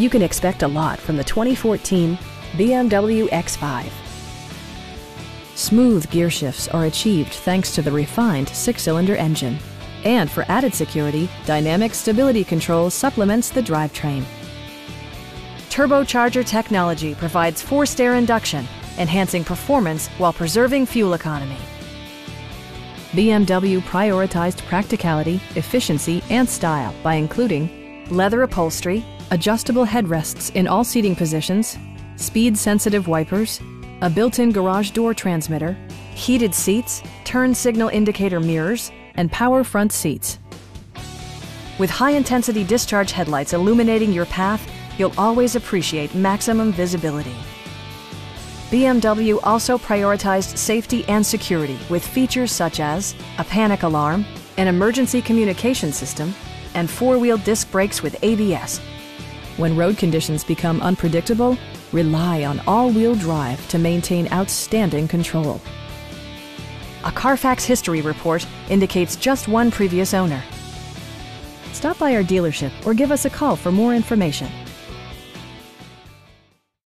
You can expect a lot from the 2014 BMW X5. Smooth gear shifts are achieved thanks to the refined 6-cylinder engine. And for added security, dynamic stability control supplements the drivetrain. Turbocharger technology provides forced air induction, enhancing performance while preserving fuel economy. BMW prioritized practicality, efficiency, and style by including leather upholstery, adjustable headrests in all seating positions, speed-sensitive wipers, a built-in garage door transmitter, heated seats, turn signal indicator mirrors, and power front seats. With high-intensity discharge headlights illuminating your path, you'll always appreciate maximum visibility. BMW also prioritized safety and security with features such as a panic alarm, an emergency communication system, and 4-wheel disc brakes with ABS. When road conditions become unpredictable, rely on all-wheel drive to maintain outstanding control. A Carfax history report indicates just one previous owner. Stop by our dealership or give us a call for more information.